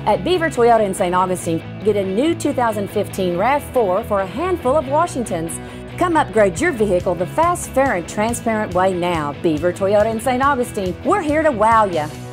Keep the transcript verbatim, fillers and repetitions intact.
At Beaver Toyota in Saint Augustine, get a new two thousand fifteen RAV four for a handful of Washingtons. Come upgrade your vehicle the fast, fair, and transparent way now. Beaver Toyota in Saint Augustine, we're here to wow you.